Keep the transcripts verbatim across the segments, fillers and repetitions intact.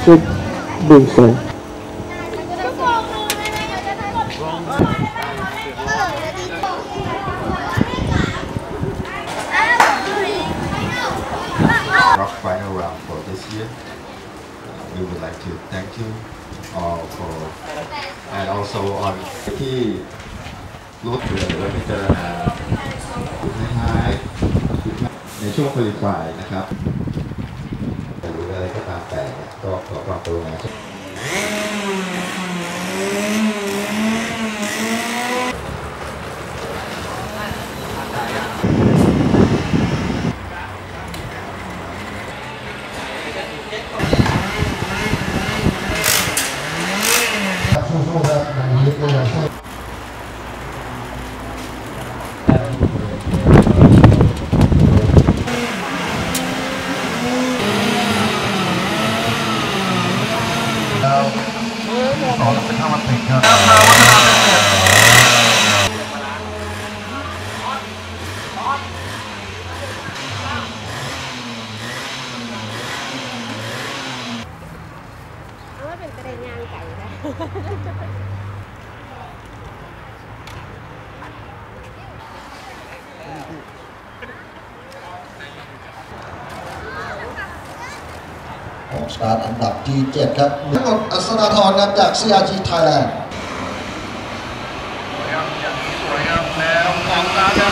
Good Vincent. Rock final round for this year. We would like to thank you all for and also on ที่รวบรวมและพิจารณาท้ายๆในช่วงคุริฟายนะครับหรืออะไรก็ตามแต่ก็ขอความกรุณาสอนเป็นข้าวมันติดครับเอาว่าเป็นกระเด็นยางไก่นะของสตาร์ทอันดับที่เจ็ดครับทั้งหมดอัศราธรครับจาก ซี อาร์ จี Thailand สวยงามแล้วของการจะ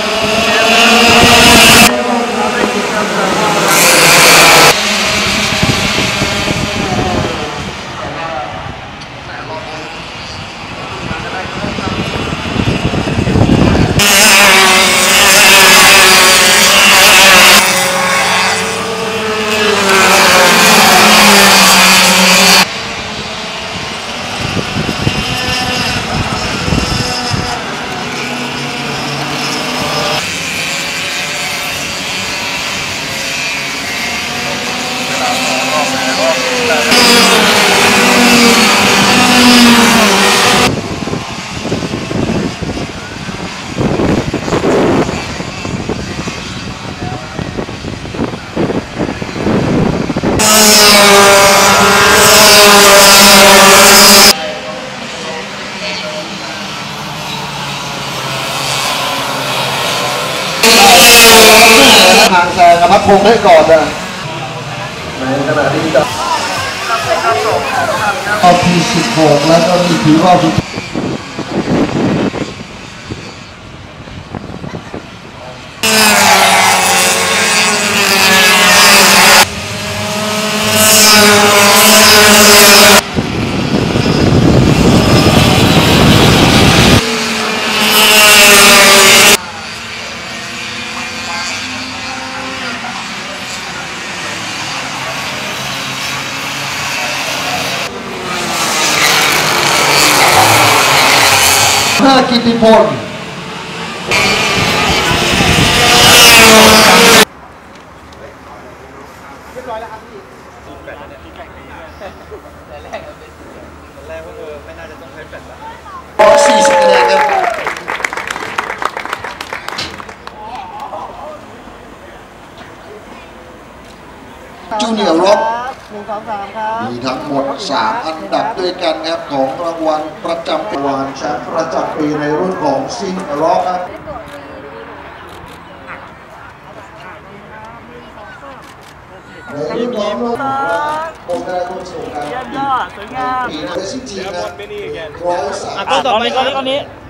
ทางแซงกับพักพงษ์ให้ก่อนนะในขณะที่จะรอบที่สิบหกแล้วก็มีถือรอบที่ห้ากิติพลเรียบร้อยแล้วครับพี่แปดเนี่ยพี่แข่งปีแต่แรกแต่แรกว่าเออไม่น่าจะต้องใช้แปดละสี่สิบคะแนนครับจูเนียร์ร็อกมีทั้งหมดสามอันดับด้วยกันครับของรางวัลประจำรางวัลแชมป์ประจำปีในรุ่นของซิงร็อกครับในรุ่นของรุ่นผมได้ร่วมสนุกกันปีนี้ซิงจีนะร้อยสามอ่ะก็ต่อไปก็ตอนนี้